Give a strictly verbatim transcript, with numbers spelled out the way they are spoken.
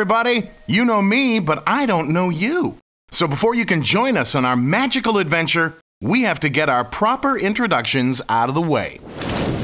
everybody. You know me, but I don't know you. So before you can join us on our magical adventure, we have to get our proper introductions out of the way.